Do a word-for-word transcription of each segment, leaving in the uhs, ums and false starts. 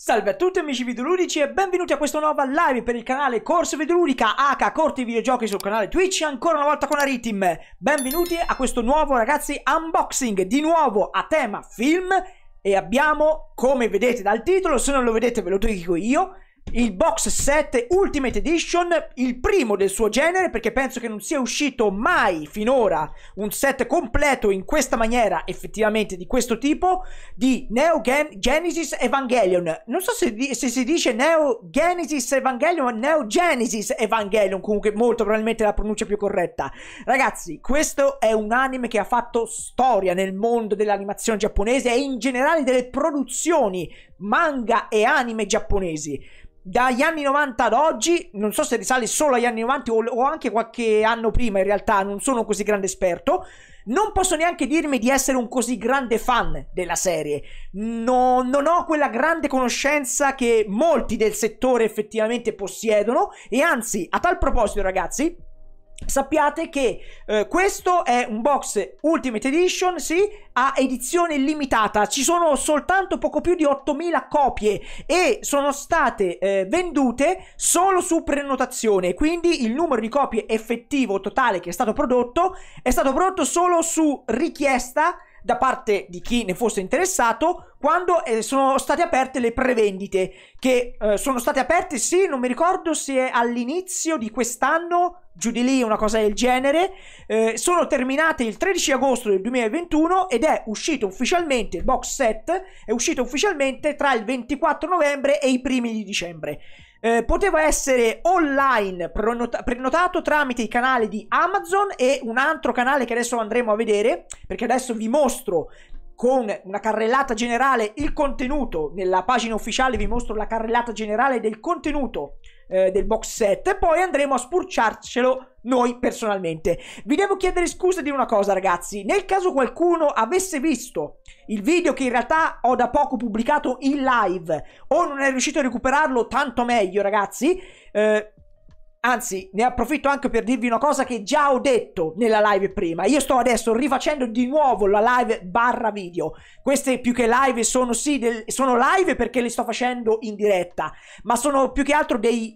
Salve a tutti amici videoludici e benvenuti a questa nuova live per il canale Corso Videoludica H Corti Videogiochi sul canale Twitch, ancora una volta con Aritim. Benvenuti a questo nuovo, ragazzi, unboxing, di nuovo a tema film, e abbiamo, come vedete dal titolo, se non lo vedete ve lo dico io, il box set Ultimate Edition, il primo del suo genere, perché penso che non sia uscito mai finora un set completo in questa maniera, effettivamente di questo tipo, di Neo Gen Genesis Evangelion. Non so se, di se si dice Neo Genesis Evangelion o Neo Genesis Evangelion, comunque molto probabilmente la pronuncia più corretta. Ragazzi, questo è un anime che ha fatto storia nel mondo dell'animazione giapponese e in generale delle produzioni manga e anime giapponesi. Dagli anni novanta ad oggi, non so se risale solo agli anni novanta o, o anche qualche anno prima, in realtà non sono un così grande esperto, non posso neanche dirmi di essere un così grande fan della serie, no, non ho quella grande conoscenza che molti del settore effettivamente possiedono, e anzi, a tal proposito ragazzi, sappiate che eh, questo è un box Ultimate Edition, sì, a edizione limitata. Ci sono soltanto poco più di ottomila copie e sono state eh, vendute solo su prenotazione, quindi il numero di copie effettivo totale che è stato prodotto è stato prodotto solo su richiesta da parte di chi ne fosse interessato, quando eh, sono state aperte le prevendite, che eh, sono state aperte, sì, non mi ricordo se è all'inizio di quest'anno, giù di lì, una cosa del genere, eh, sono terminate il tredici agosto del duemilaventuno ed è uscito ufficialmente, il box set è uscito ufficialmente tra il ventiquattro novembre e i primi di dicembre. Eh, poteva essere online prenota prenotato tramite i canali di Amazon e un altro canale che adesso andremo a vedere, perché adesso vi mostro con una carrellata generale il contenuto. Nella pagina ufficiale vi mostro la carrellata generale del contenuto eh, del box set, e poi andremo a spulciarcelo noi personalmente. Vi devo chiedere scusa di una cosa ragazzi: nel caso qualcuno avesse visto il video che in realtà ho da poco pubblicato in live o non è riuscito a recuperarlo, tanto meglio ragazzi, eh, anzi, ne approfitto anche per dirvi una cosa che già ho detto nella live prima. Io sto adesso rifacendo di nuovo la live barra video. Queste più che live sono sì, del, sono live perché le sto facendo in diretta, ma sono più che altro dei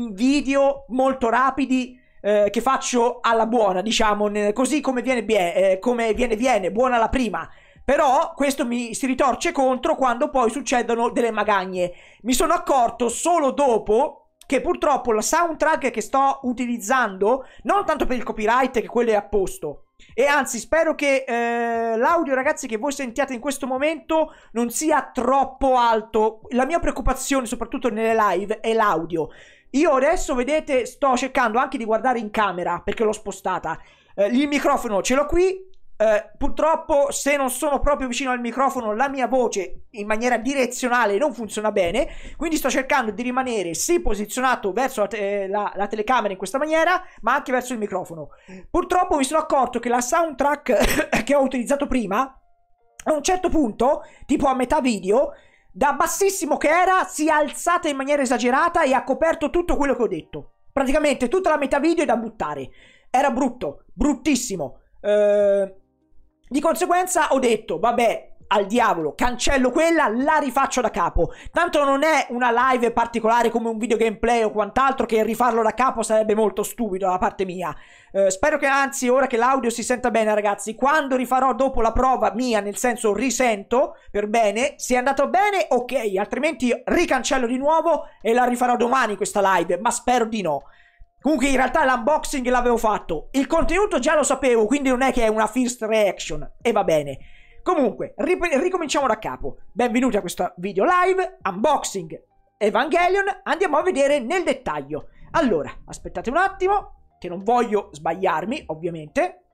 video molto rapidi eh, che faccio alla buona, diciamo, così come viene, eh, come viene, viene, buona la prima. Però questo mi si ritorce contro quando poi succedono delle magagne. Mi sono accorto solo dopo che purtroppo la soundtrack che sto utilizzando, non tanto per il copyright, che quello è a posto, e anzi spero che eh, l'audio ragazzi che voi sentiate in questo momento non sia troppo alto. La mia preoccupazione soprattutto nelle live è l'audio. Io adesso vedete sto cercando anche di guardare in camera perché l'ho spostata, eh, il microfono ce l'ho qui. Uh, purtroppo se non sono proprio vicino al microfono la mia voce in maniera direzionale non funziona bene, quindi sto cercando di rimanere sì posizionato verso la, te la, la telecamera in questa maniera, ma anche verso il microfono. Purtroppo mi sono accorto che la soundtrack che ho utilizzato prima a un certo punto, tipo a metà video, da bassissimo che era si è alzata in maniera esagerata e ha coperto tutto quello che ho detto. Praticamente tutta la metà video è da buttare. Era brutto, bruttissimo. Uh, Di conseguenza ho detto, vabbè, al diavolo, cancello quella, la rifaccio da capo. Tanto non è una live particolare come un video gameplay o quant'altro, che rifarlo da capo sarebbe molto stupido da parte mia. Uh, spero che anzi, ora che l'audio si senta bene ragazzi, quando rifarò dopo la prova mia, nel senso risento per bene, se è andato bene ok, altrimenti ricancello di nuovo e la rifarò domani questa live, ma spero di no. Comunque in realtà l'unboxing l'avevo fatto, il contenuto già lo sapevo, quindi non è che è una first reaction, e va bene. Comunque, ricominciamo da capo. Benvenuti a questo video live, unboxing Evangelion, andiamo a vedere nel dettaglio. Allora, aspettate un attimo, che non voglio sbagliarmi, ovviamente.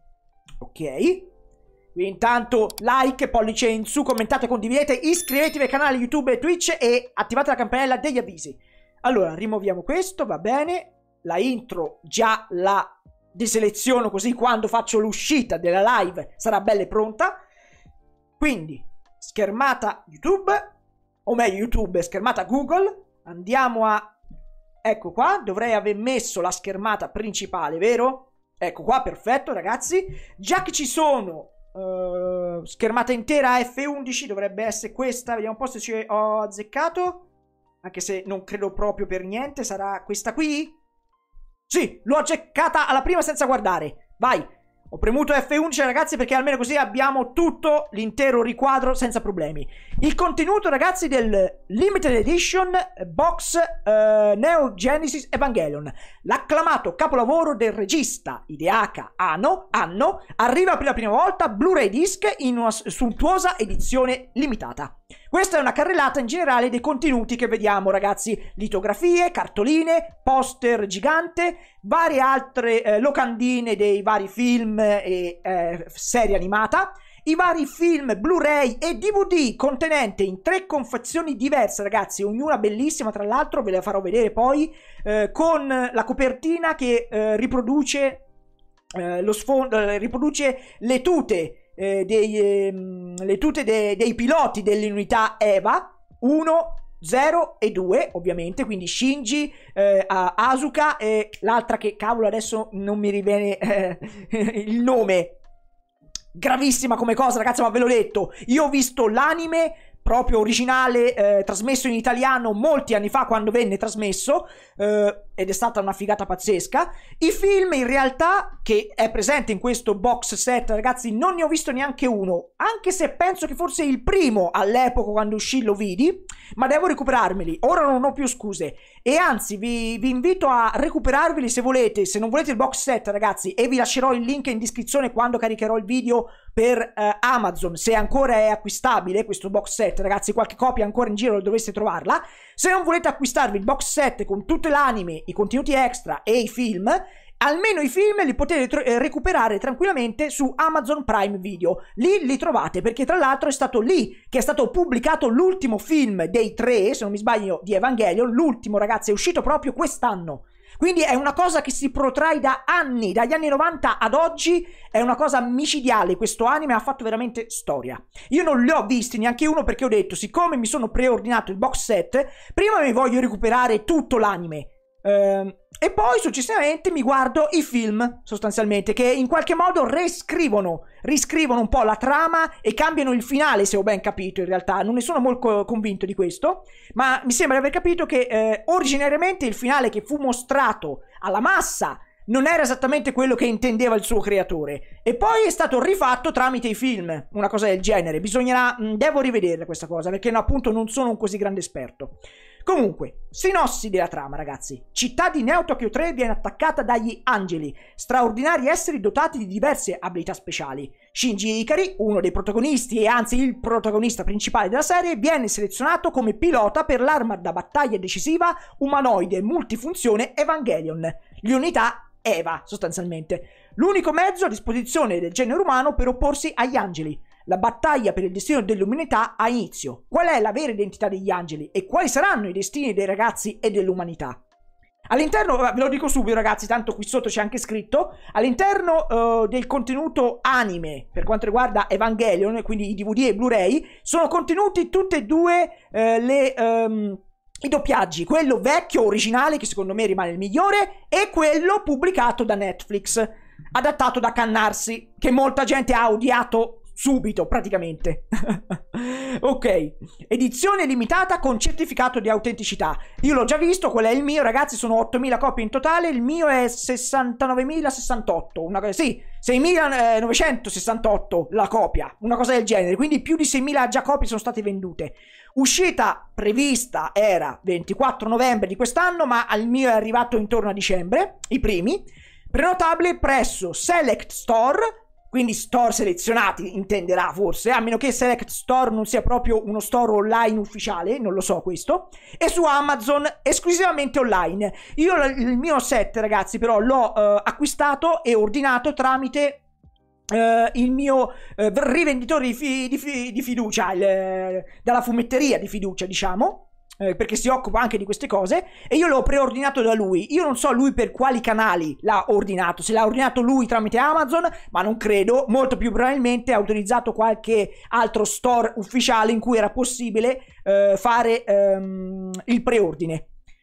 Ok. Quindi intanto like, pollice in su, commentate, condividete, iscrivetevi al canale YouTube e Twitch e attivate la campanella degli avvisi. Allora, rimuoviamo questo, va bene. La intro già la deseleziono, così quando faccio l'uscita della live sarà bella e pronta. Quindi schermata YouTube, o meglio YouTube, schermata Google. Andiamo a... ecco qua, dovrei aver messo la schermata principale, vero? Ecco qua, perfetto ragazzi. Già che ci sono Uh, schermata intera F undici, dovrebbe essere questa. Vediamo un po' se ci ho azzeccato. Anche se non credo proprio per niente. Sarà questa qui? Sì, l'ho azzeccata alla prima senza guardare. Vai. Ho premuto F undici ragazzi perché almeno così abbiamo tutto l'intero riquadro senza problemi. Il contenuto ragazzi del Limited Edition Box uh, Neo Genesis Evangelion. L'acclamato capolavoro del regista Hideaki Anno, Anno arriva per la prima volta Blu-ray disc in una suntuosa edizione limitata. Questa è una carrellata in generale dei contenuti che vediamo ragazzi, litografie, cartoline, poster gigante, varie altre eh, locandine dei vari film e eh, serie animata, i vari film Blu-ray e D V D contenente in tre confezioni diverse ragazzi, ognuna bellissima tra l'altro, ve le farò vedere poi, eh, con la copertina che eh, riproduce eh, lo sfondo, eh, riproduce le tute Eh, dei, eh, le tute de, dei piloti delle unità Eva uno, zero e due ovviamente, quindi Shinji, eh, Asuka e l'altra che cavolo adesso non mi riviene eh, il nome. Gravissima come cosa ragazzi, ma ve l'ho detto, io ho visto l'anime proprio originale eh, trasmesso in italiano molti anni fa quando venne trasmesso eh, ed è stata una figata pazzesca. I film in realtà che è presente in questo box set ragazzi non ne ho visto neanche uno, anche se penso che forse il primo all'epoca quando uscì lo vidi, ma devo recuperarmeli, ora non ho più scuse e anzi vi, vi invito a recuperarveli se volete, se non volete il box set ragazzi, e vi lascerò il link in descrizione quando caricherò il video per eh, Amazon, se ancora è acquistabile questo box set ragazzi, qualche copia ancora in giro dovreste trovarla. Se non volete acquistarvi il box set con tutte l'anime, i contenuti extra e i film, almeno i film li potete eh, recuperare tranquillamente su Amazon Prime Video, lì li trovate perché tra l'altro è stato lì che è stato pubblicato l'ultimo film dei tre, se non mi sbaglio, di Evangelion, l'ultimo ragazzi è uscito proprio quest'anno. Quindi è una cosa che si protrae da anni, dagli anni novanta ad oggi, è una cosa micidiale, questo anime ha fatto veramente storia. Io non li ho visti neanche uno perché ho detto, siccome mi sono preordinato il box set, prima mi voglio recuperare tutto l'anime. Uh, e poi successivamente mi guardo i film sostanzialmente che in qualche modo riscrivono riscrivono un po' la trama e cambiano il finale, se ho ben capito. In realtà non ne sono molto convinto di questo, ma mi sembra di aver capito che eh, originariamente il finale che fu mostrato alla massa non era esattamente quello che intendeva il suo creatore e poi è stato rifatto tramite i film, una cosa del genere. Bisognerà, mh, devo rivedere questa cosa perché no, appunto non sono un così grande esperto. Comunque, sinossi della trama ragazzi. Città di Neo Tokyo tre viene attaccata dagli angeli, straordinari esseri dotati di diverse abilità speciali. Shinji Ikari, uno dei protagonisti e anzi il protagonista principale della serie, viene selezionato come pilota per l'arma da battaglia decisiva umanoide multifunzione Evangelion, le unità Eva sostanzialmente, l'unico mezzo a disposizione del genere umano per opporsi agli angeli. La battaglia per il destino dell'umanità ha inizio. Qual è la vera identità degli angeli e quali saranno i destini dei ragazzi e dell'umanità? All'interno, ve lo dico subito ragazzi, tanto qui sotto c'è anche scritto, all'interno uh, del contenuto anime per quanto riguarda Evangelion, quindi i D V D e Blu-ray, sono contenuti tutte e due uh, le... Um, i doppiaggi, quello vecchio originale che secondo me rimane il migliore e quello pubblicato da Netflix, adattato da Cannarsi, che molta gente ha odiato subito praticamente. Ok, edizione limitata con certificato di autenticità. Io l'ho già visto, qual è il mio ragazzi, sono ottomila copie in totale, il mio è sessantanovemila sessantotto, una cosa, sì, seimilanovecentosessantotto la copia, una cosa del genere, quindi più di seimila già copie sono state vendute. Uscita prevista era ventiquattro novembre di quest'anno, ma al mio è arrivato intorno a dicembre, i primi. Prenotabile presso Select Store, quindi store selezionati intenderà forse, a meno che Select Store non sia proprio uno store online ufficiale, non lo so questo, e su Amazon esclusivamente online. Io il mio set ragazzi però l'ho uh, acquistato e ordinato tramite Uh, il mio uh, rivenditore di, fi di, fi di fiducia, il, uh, dalla fumetteria di fiducia diciamo, uh, perché si occupa anche di queste cose, e io l'ho preordinato da lui. Io non so lui per quali canali l'ha ordinato, se l'ha ordinato lui tramite Amazon, ma non credo, molto più probabilmente ha utilizzato qualche altro store ufficiale in cui era possibile uh, fare um, il preordine.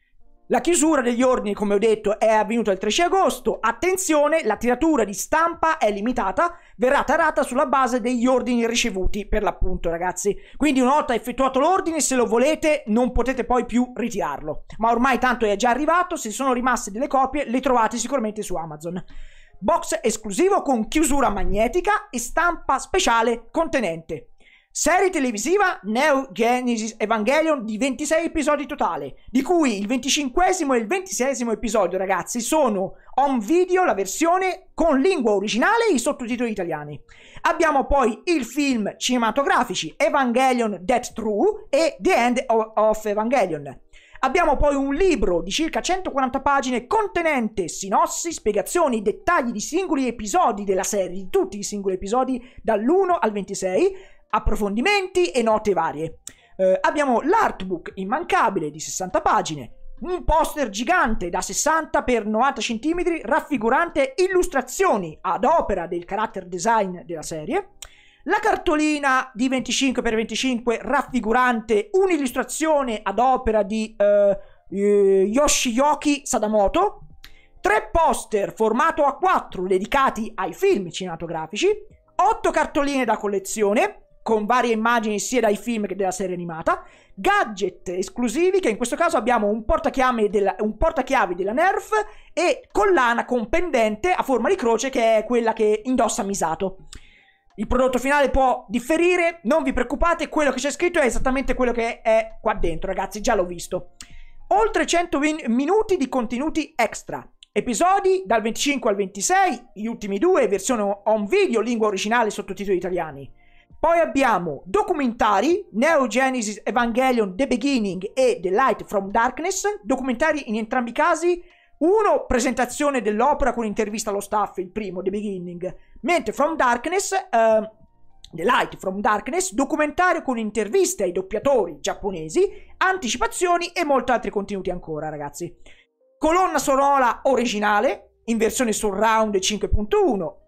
La chiusura degli ordini, come ho detto, è avvenuta il tredici agosto. Attenzione, la tiratura di stampa è limitata, verrà tarata sulla base degli ordini ricevuti, per l'appunto, ragazzi. Quindi una volta effettuato l'ordine, se lo volete, non potete poi più ritirarlo. Ma ormai tanto è già arrivato, se sono rimaste delle copie, le trovate sicuramente su Amazon. Box esclusivo con chiusura magnetica e stampa speciale contenente. Serie televisiva Neo Genesis Evangelion di ventisei episodi totale, di cui il venticinquesimo e il ventiseiesimo episodio, ragazzi, sono home video, la versione con lingua originale e i sottotitoli italiani. Abbiamo poi il film cinematografici Evangelion Death True e The End of Evangelion. Abbiamo poi un libro di circa centoquaranta pagine contenente sinossi, spiegazioni, dettagli di singoli episodi della serie, di tutti i singoli episodi dall'uno al ventisei, approfondimenti e note varie. Eh, abbiamo l'artbook immancabile di sessanta pagine, un poster gigante da sessanta per novanta centimetri raffigurante illustrazioni ad opera del character design della serie, la cartolina di venticinque per venticinque raffigurante un'illustrazione ad opera di eh, eh, Yoshiyuki Sadamoto, tre poster formato A quattro dedicati ai film cinematografici, otto cartoline da collezione con varie immagini sia dai film che della serie animata, gadget esclusivi, che in questo caso abbiamo un portachiavi della, un portachiavi della Nerf e collana con pendente a forma di croce, che è quella che indossa Misato. Il prodotto finale può differire, non vi preoccupate, quello che c'è scritto è esattamente quello che è qua dentro, ragazzi, già l'ho visto. Oltre cento minuti di contenuti extra. Episodi dal venticinque al ventisei, gli ultimi due versione home video, lingua originale e sottotitoli italiani. Poi abbiamo documentari, Neo Genesis Evangelion The Beginning e The Light from Darkness, documentari in entrambi i casi, uno presentazione dell'opera con intervista allo staff, il primo The Beginning, mentre From Darkness, uh, The Light from Darkness, documentario con interviste ai doppiatori giapponesi, anticipazioni e molti altri contenuti ancora, ragazzi. Colonna sonora originale in versione surround cinque punto uno.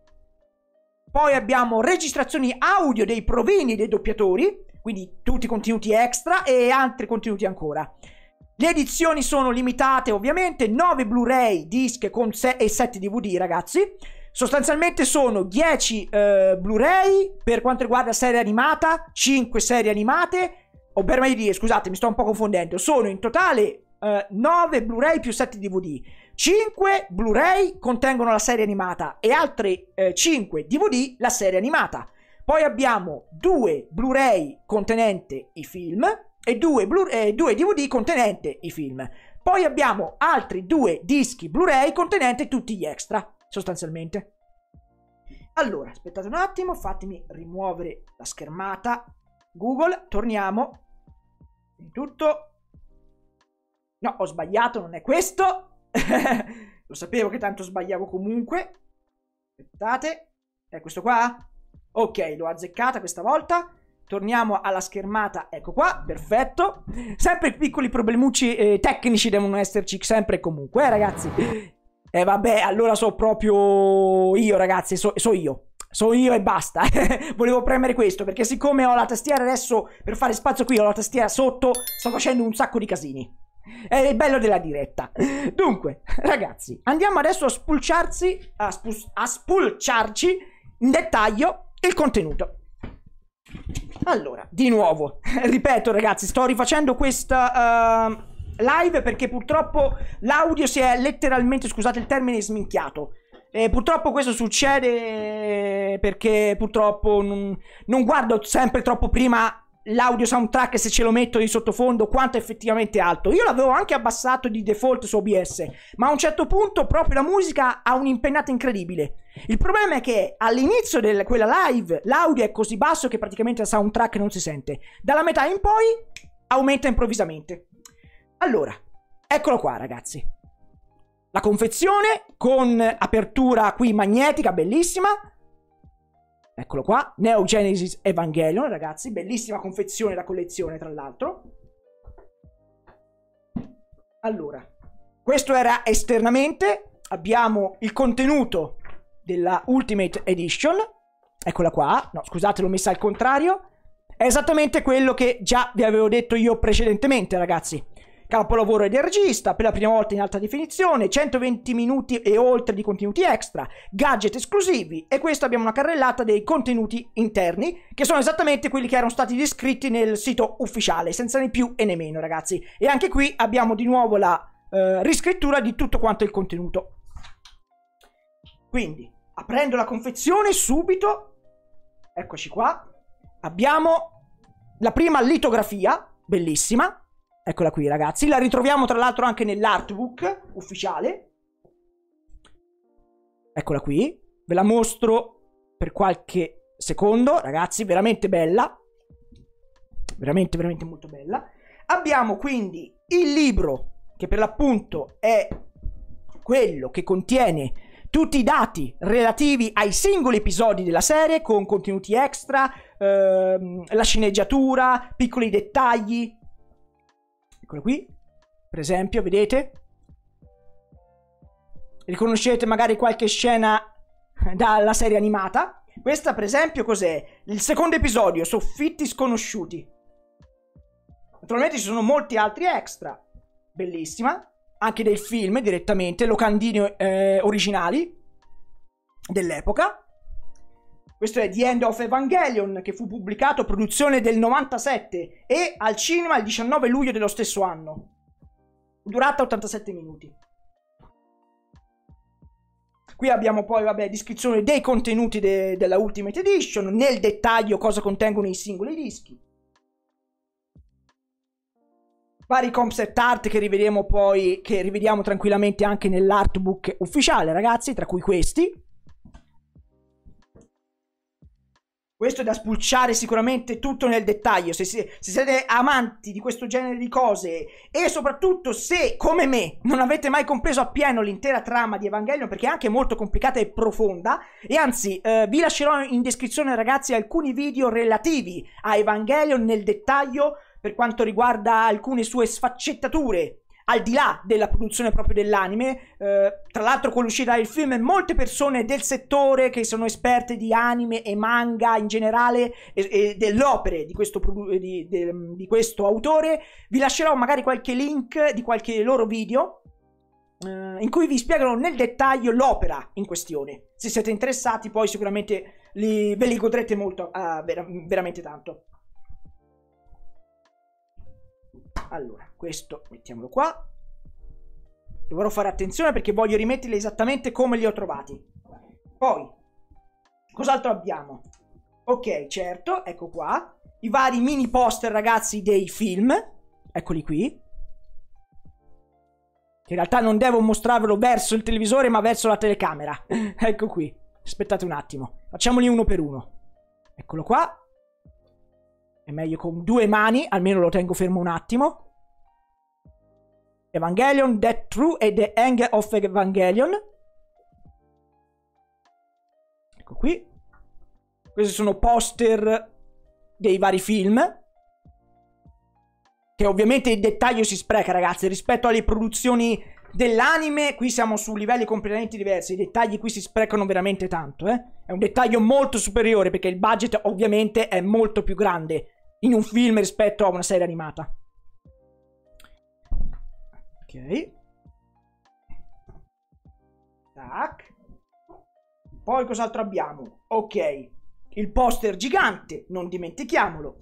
Poi abbiamo registrazioni audio dei provini dei doppiatori, quindi tutti i contenuti extra e altri contenuti ancora. Le edizioni sono limitate, ovviamente, nove Blu-ray, disc con e sette D V D, ragazzi. Sostanzialmente sono dieci eh, Blu-ray per quanto riguarda serie animata, cinque serie animate, o per meglio dire, scusate, mi sto un po' confondendo, sono in totale eh, nove Blu-ray più sette D V D. cinque Blu-ray contengono la serie animata e altri eh, cinque D V D la serie animata. Poi abbiamo due Blu-ray contenente i film e due, eh, due D V D contenente i film. Poi abbiamo altri due dischi Blu-ray contenente tutti gli extra, sostanzialmente. Allora, aspettate un attimo, fatemi rimuovere la schermata Google, torniamo. Tutto. No, ho sbagliato, non è questo. Lo sapevo che tanto sbagliavo comunque. Aspettate, è questo qua? Ok, l'ho azzeccata questa volta. Torniamo alla schermata, ecco qua, perfetto. Sempre piccoli problemucci eh, tecnici devono esserci sempre e comunque, eh ragazzi. E eh, vabbè, allora so proprio io, ragazzi, so, so io. So io e basta. Volevo premere questo perché siccome ho la tastiera adesso, per fare spazio qui ho la tastiera sotto, sto facendo un sacco di casini. È il bello della diretta. Dunque, ragazzi, andiamo adesso a spulciarsi, a, spu a spulciarci in dettaglio il contenuto. Allora, di nuovo, ripeto ragazzi, sto rifacendo questa uh, live perché purtroppo l'audio si è letteralmente, scusate il termine, sminchiato. E purtroppo questo succede perché purtroppo non, non guardo sempre troppo prima l'audio soundtrack, se ce lo metto di sottofondo, quanto è effettivamente alto. Io l'avevo anche abbassato di default su O B S, ma a un certo punto proprio la musica ha un'impennata incredibile. Il problema è che all'inizio di quella live l'audio è così basso che praticamente il soundtrack non si sente. Dalla metà in poi aumenta improvvisamente. Allora, eccolo qua ragazzi. La confezione con apertura qui magnetica, bellissima. Eccolo qua, Neo Genesis Evangelion, ragazzi, bellissima confezione da collezione, tra l'altro. Allora, questo era esternamente, abbiamo il contenuto della Ultimate Edition, eccola qua, no scusate l'ho messa al contrario, è esattamente quello che già vi avevo detto io precedentemente, ragazzi. capolavoro del regista, per la prima volta in alta definizione, centoventi minuti e oltre di contenuti extra, gadget esclusivi, e questo abbiamo una carrellata dei contenuti interni, che sono esattamente quelli che erano stati descritti nel sito ufficiale, senza né più e né meno, ragazzi. E anche qui abbiamo di nuovo la eh, riscrittura di tutto quanto il contenuto. Quindi, aprendo la confezione subito, eccoci qua, abbiamo la prima litografia, bellissima. Eccola qui, ragazzi. La ritroviamo tra l'altro anche nell'artbook ufficiale. Eccola qui. Ve la mostro per qualche secondo, ragazzi. Veramente bella. Veramente, veramente molto bella. Abbiamo quindi il libro, che per l'appunto è quello che contiene tutti i dati relativi ai singoli episodi della serie, con contenuti extra, ehm, la sceneggiatura, piccoli dettagli. Eccolo qui, per esempio, vedete? Riconoscete magari qualche scena dalla serie animata. Questa, per esempio, cos'è? Il secondo episodio, Soffitti sconosciuti. Naturalmente ci sono molti altri extra. Bellissima. Anche del film, direttamente, locandini eh, originali dell'epoca. Questo è The End of Evangelion, che fu pubblicato, produzione del novantasette, e al cinema il diciannove luglio dello stesso anno. Durata ottantasette minuti. Qui abbiamo poi, vabbè, descrizione dei contenuti de della Ultimate Edition, nel dettaglio cosa contengono i singoli dischi. Vari concept art che rivediamo poi, che rivediamo tranquillamente anche nell'artbook ufficiale, ragazzi, tra cui questi. Questo è da spulciare sicuramente tutto nel dettaglio. Se, se, se siete amanti di questo genere di cose, e soprattutto se, come me, non avete mai compreso appieno l'intera trama di Evangelion, perché è anche molto complicata e profonda, e anzi eh, vi lascerò in descrizione, ragazzi, alcuni video relativi a Evangelion nel dettaglio, per quanto riguarda alcune sue sfaccettature, al di là della produzione proprio dell'anime. Eh, tra l'altro, con l'uscita del film, molte persone del settore che sono esperte di anime e manga in generale, e, e delle opere di questo, di, di, di questo autore, vi lascerò magari qualche link di qualche loro video eh, in cui vi spiegano nel dettaglio l'opera in questione. Se siete interessati, poi sicuramente li, ve li godrete molto, uh, vera, veramente tanto. Allora, questo mettiamolo qua. Dovrò fare attenzione perché voglio rimetterli esattamente come li ho trovati. Poi, cos'altro abbiamo? Ok, certo, ecco qua. I vari mini poster, ragazzi, dei film. Eccoli qui. Che in realtà non devo mostrarvelo verso il televisore, ma verso la telecamera. Ecco qui. Aspettate un attimo. Facciamoli uno per uno. Eccolo qua. È meglio con due mani, almeno lo tengo fermo un attimo. Evangelion, Death True e The End of Evangelion. Ecco qui. Questi sono poster dei vari film. Che ovviamente il dettaglio si spreca, ragazzi. Rispetto alle produzioni dell'anime, qui siamo su livelli completamente diversi. I dettagli qui si sprecano veramente tanto, eh. È un dettaglio molto superiore, perché il budget ovviamente è molto più grande in un film rispetto a una serie animata. Ok. Tac. Poi cos'altro abbiamo? Ok. Il poster gigante, non dimentichiamolo.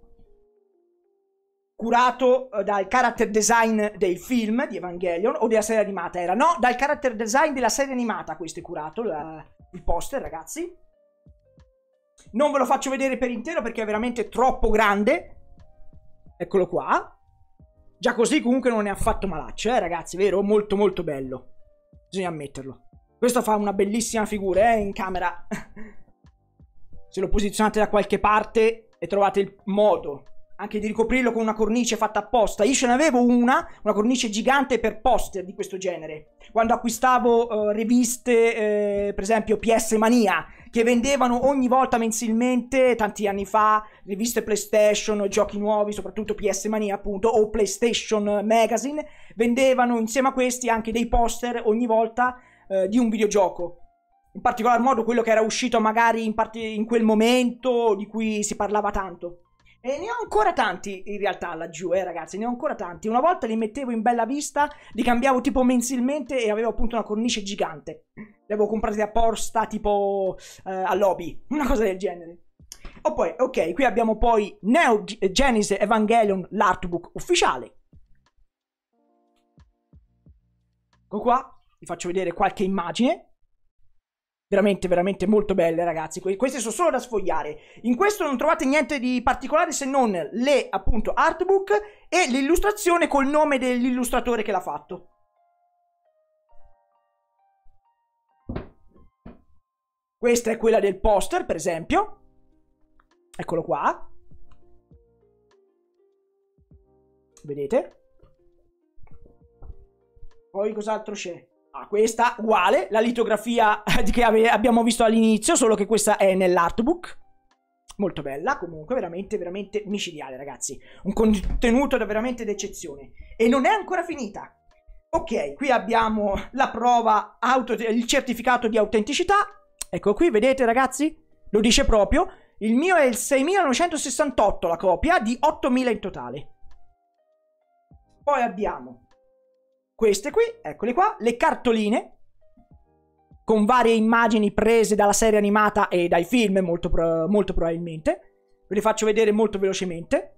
Curato uh, dal character design del film di Evangelion, o della serie animata era? No, dal character design della serie animata questo è curato, la, il poster, ragazzi. Non ve lo faccio vedere per intero perché è veramente troppo grande. Eccolo qua. Già così comunque non è affatto malaccio, eh ragazzi, vero? Molto molto bello. Bisogna ammetterlo. Questo fa una bellissima figura, eh, in camera. Se lo posizionate da qualche parte e trovate il modo anche di ricoprirlo con una cornice fatta apposta. Io ce n'avevo una, una cornice gigante per poster di questo genere. Quando acquistavo uh, riviste, eh, per esempio P S Mania, che vendevano ogni volta mensilmente, tanti anni fa, riviste PlayStation, giochi nuovi, soprattutto P S Mania appunto, o PlayStation Magazine, vendevano insieme a questi anche dei poster ogni volta eh, di un videogioco. In particolar modo quello che era uscito magari in, in quel momento, di cui si parlava tanto. E ne ho ancora tanti in realtà laggiù, eh ragazzi, ne ho ancora tanti. Una volta li mettevo in bella vista, li cambiavo tipo mensilmente e avevo appunto una cornice gigante. Li avevo comprati apposta tipo eh, al lobby, una cosa del genere. Oh, poi, ok, qui abbiamo poi Neo Genesis Evangelion, l'artbook ufficiale. Ecco qua, vi faccio vedere qualche immagine. Veramente, veramente molto belle, ragazzi. Queste sono solo da sfogliare. In questo non trovate niente di particolare se non le, appunto, artbook e l'illustrazione col nome dell'illustratore che l'ha fatto. Questa è quella del poster, per esempio. Eccolo qua. Vedete? Poi cos'altro c'è? Ah, questa uguale, la litografia che abbiamo visto all'inizio, solo che questa è nell'artbook. Molto bella, comunque, veramente, veramente micidiale, ragazzi. Un contenuto da veramente d'eccezione. E non è ancora finita. Ok, qui abbiamo la prova, auto, il certificato di autenticità. Ecco qui, vedete, ragazzi? Lo dice proprio. Il mio è il seimilanovecentosessantotto, la copia, di ottomila in totale. Poi abbiamo queste qui, eccole qua, le cartoline con varie immagini prese dalla serie animata e dai film, molto, pro molto probabilmente. Ve le faccio vedere molto velocemente.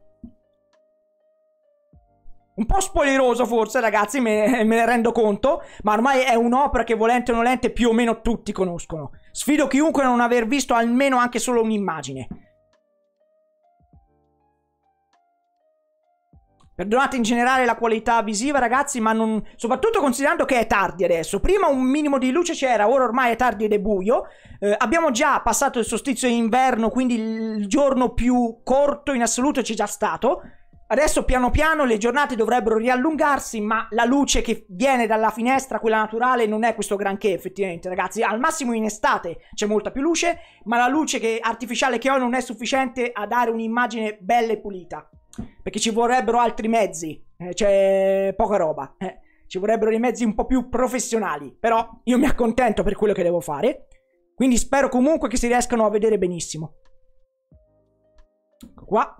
Un po' spoileroso forse, ragazzi, me, me ne rendo conto, ma ormai è un'opera che volente o nolente più o meno tutti conoscono. Sfido chiunque a non aver visto almeno anche solo un'immagine. Perdonate in generale la qualità visiva, ragazzi, ma non... soprattutto considerando che è tardi adesso. Prima un minimo di luce c'era, ora ormai è tardi ed è buio. Eh, abbiamo già passato il solstizio inverno, quindi il giorno più corto in assoluto c'è già stato. Adesso piano piano le giornate dovrebbero riallungarsi, ma la luce che viene dalla finestra, quella naturale, non è questo granché effettivamente, ragazzi. Al massimo in estate c'è molta più luce, ma la luce che, artificiale che ho non è sufficiente a dare un'immagine bella e pulita. Perché ci vorrebbero altri mezzi, eh, c'è poca roba, eh. Ci vorrebbero dei mezzi un po' più professionali, però io mi accontento per quello che devo fare, quindi spero comunque che si riescano a vedere benissimo. Ecco qua.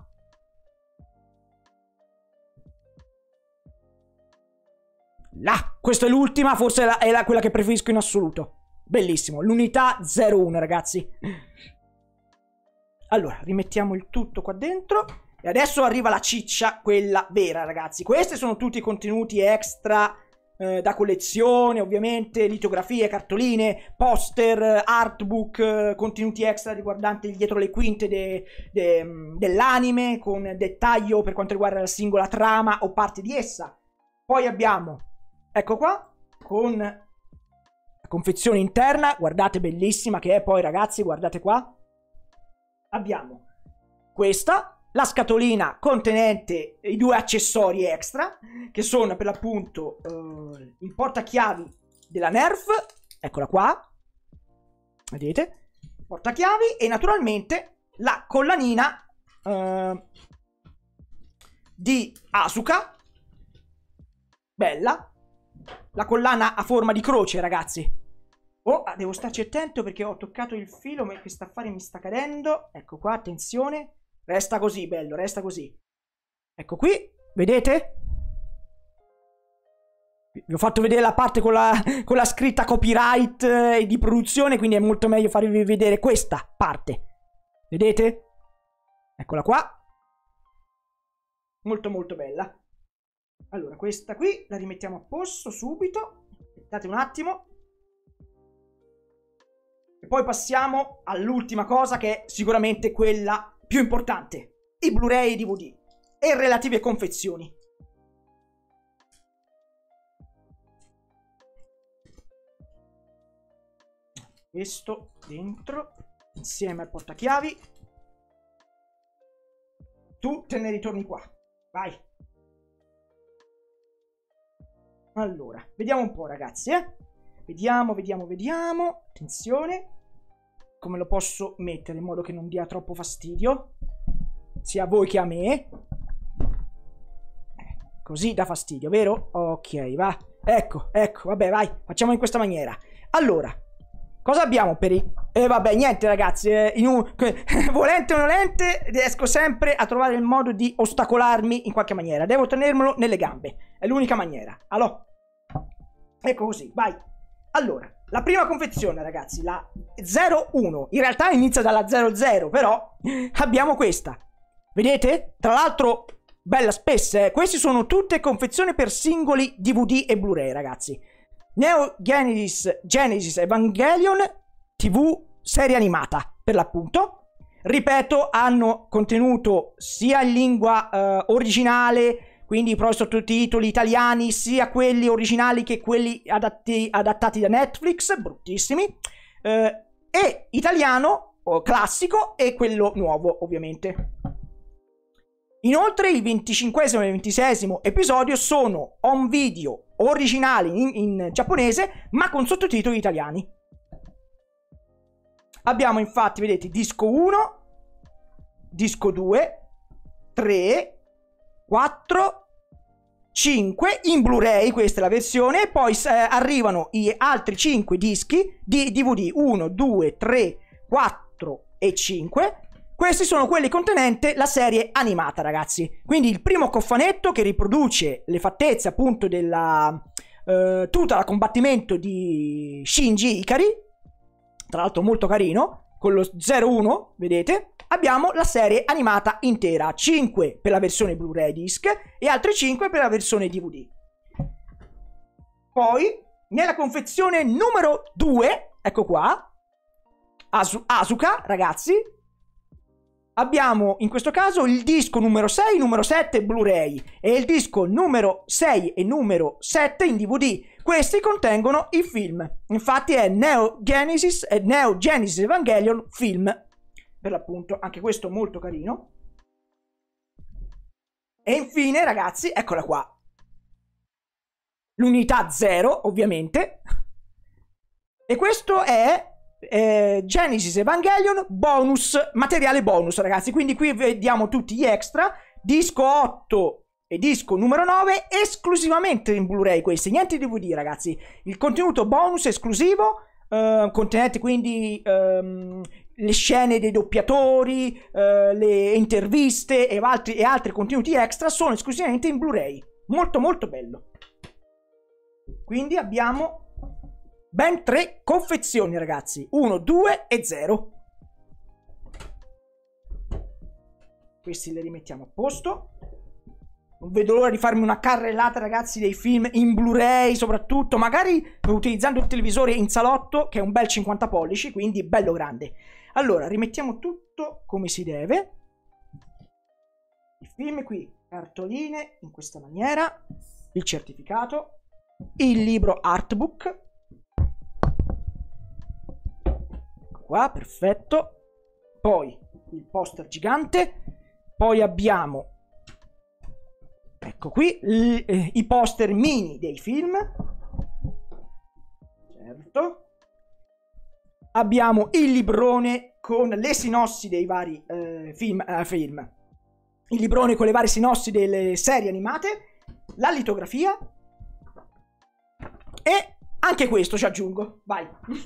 Là, questa è l'ultima, forse è, la, è la, quella che preferisco in assoluto. Bellissimo, l'unità zero uno, ragazzi. Allora, rimettiamo il tutto qua dentro. E adesso arriva la ciccia, quella vera, ragazzi. Questi sono tutti i contenuti extra eh, da collezione, ovviamente, litografie, cartoline, poster, artbook, eh, contenuti extra riguardanti il dietro le quinte de, de, dell'anime, con dettaglio per quanto riguarda la singola trama o parte di essa. Poi abbiamo, ecco qua, con la confezione interna, guardate, bellissima che è poi, ragazzi, guardate qua. Abbiamo questa, la scatolina contenente i due accessori extra, che sono per l'appunto uh, il portachiavi della Nerf, eccola qua, vedete, portachiavi, e naturalmente la collanina uh, di Asuka, bella, la collana a forma di croce, ragazzi. Oh, devo starci attento perché ho toccato il filo, ma questo affare mi sta cadendo, ecco qua, attenzione. Resta così, bello, resta così. Ecco qui, vedete? Vi ho fatto vedere la parte con la, con la scritta copyright e di produzione, quindi è molto meglio farvi vedere questa parte. Vedete? Eccola qua. Molto molto bella. Allora, questa qui la rimettiamo a posto subito. Aspettate un attimo. E poi passiamo all'ultima cosa, che è sicuramente quella più importante: i Blu-ray e D V D e relative confezioni. Questo dentro insieme al portachiavi. Tu te ne ritorni qua, vai. Allora, vediamo un po', ragazzi, eh. Vediamo, vediamo, vediamo. Attenzione. Come lo posso mettere in modo che non dia troppo fastidio, sia a voi che a me. Così dà fastidio, vero? Ok, va. Ecco, ecco, vabbè, vai. Facciamo in questa maniera. Allora, Cosa abbiamo per i... E eh, vabbè, niente ragazzi, eh, in un... volente o nolente riesco sempre a trovare il modo di ostacolarmi in qualche maniera. Devo tenermelo nelle gambe, è l'unica maniera. Allora, ecco così, vai. Allora, la prima confezione ragazzi, la zero uno, in realtà inizia dalla zero zero, però abbiamo questa. Vedete? Tra l'altro, bella spessa, eh. Queste sono tutte confezioni per singoli D V D e Blu-ray ragazzi. Neo Genesis, Genesis Evangelion T V serie animata per l'appunto. Ripeto, hanno contenuto sia in lingua eh, originale, quindi i propri sottotitoli italiani, sia quelli originali che quelli adatti, adattati da Netflix, bruttissimi, eh, e italiano o classico e quello nuovo ovviamente. Inoltre il venticinquesimo e il ventiseiesimo episodio sono home video originali in, in giapponese ma con sottotitoli italiani. Abbiamo infatti, vedete, disco uno, disco due, tre, quattro, cinque in Blu-ray, questa è la versione, e poi eh, arrivano gli altri cinque dischi di D V D uno, due, tre, quattro e cinque. Questi sono quelli contenenti la serie animata, ragazzi. Quindi il primo cofanetto che riproduce le fattezze appunto della eh, tuta da combattimento di Shinji Ikari, tra l'altro molto carino, con lo zero uno, vedete? Abbiamo la serie animata intera, cinque per la versione Blu-ray disc e altri cinque per la versione D V D. Poi, nella confezione numero due, ecco qua, Asu- Asuka, ragazzi, abbiamo in questo caso il disco numero sei, numero sette Blu-ray e il disco numero sei e numero sette in D V D. Questi contengono i film. Infatti è Neo Genesis e Neo Genesis Evangelion film, per l'appunto, anche questo molto carino. E infine, ragazzi, eccola qua. L'unità zero, ovviamente. E questo è Eh, Genesis Evangelion bonus, materiale bonus ragazzi, quindi qui vediamo tutti gli extra, disco otto e disco numero nove esclusivamente in Blu-ray, questi, niente D V D ragazzi, il contenuto bonus esclusivo, eh, contenente quindi ehm, le scene dei doppiatori, eh, le interviste e altri, e altri contenuti extra sono esclusivamente in Blu-ray, molto molto bello. Quindi abbiamo ben tre confezioni ragazzi, uno, due e zero. Questi li rimettiamo a posto. Non vedo l'ora di farmi una carrellata ragazzi dei film in Blu-ray, soprattutto magari utilizzando il televisore in salotto che è un bel cinquanta pollici, quindi bello grande. Allora rimettiamo tutto come si deve. I film qui, cartoline in questa maniera, il certificato, il libro artbook qua, perfetto. Poi il poster gigante, poi abbiamo, ecco qui, l, eh, i poster mini dei film, certo. Abbiamo il librone con le sinossi dei vari eh, film, eh, film, il librone con le varie sinossi delle serie animate, la litografia e anche questo ci aggiungo, vai.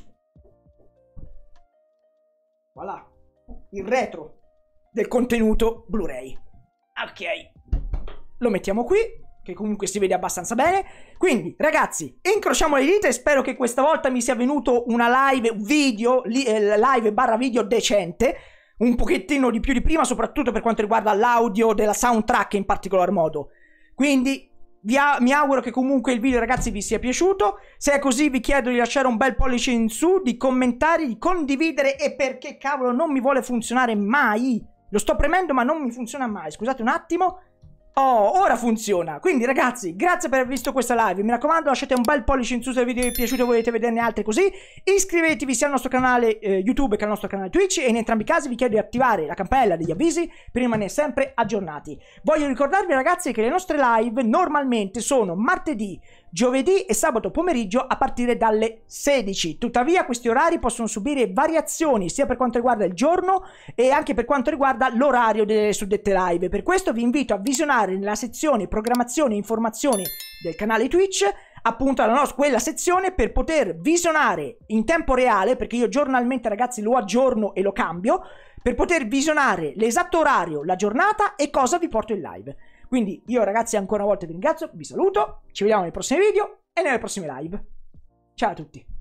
Voilà, il retro del contenuto Blu-ray. Ok, lo mettiamo qui, che comunque si vede abbastanza bene. Quindi, ragazzi, incrociamo le dita e spero che questa volta mi sia venuto una live video, li, eh, live barra video decente, un pochettino di più di prima, soprattutto per quanto riguarda l'audio della soundtrack in particolar modo. Quindi Vi mi auguro che comunque il video ragazzi vi sia piaciuto. Se è così vi chiedo di lasciare un bel pollice in su, di commentare, di condividere. E perché cavolo non mi vuole funzionare mai? Lo sto premendo ma non mi funziona mai. Scusate un attimo. Oh, ora funziona. Quindi ragazzi, grazie per aver visto questa live. Mi raccomando, lasciate un bel pollice in su se il video vi è piaciuto e volete vederne altre così. Iscrivetevi sia al nostro canale eh, YouTube che al nostro canale Twitch. E in entrambi i casi vi chiedo di attivare la campanella degli avvisi per rimanere sempre aggiornati. Voglio ricordarvi ragazzi che le nostre live normalmente sono martedì, giovedì e sabato pomeriggio a partire dalle sedici. Tuttavia questi orari possono subire variazioni sia per quanto riguarda il giorno e anche per quanto riguarda l'orario delle suddette live. Per questo vi invito a visionare nella sezione programmazione e informazioni del canale Twitch appunto alla nostra, quella sezione per poter visionare in tempo reale, perché io giornalmente ragazzi lo aggiorno e lo cambio, per poter visionare l'esatto orario, la giornata e cosa vi porto in live. Quindi io ragazzi ancora una volta vi ringrazio, vi saluto, ci vediamo nei prossimi video e nelle prossime live. Ciao a tutti.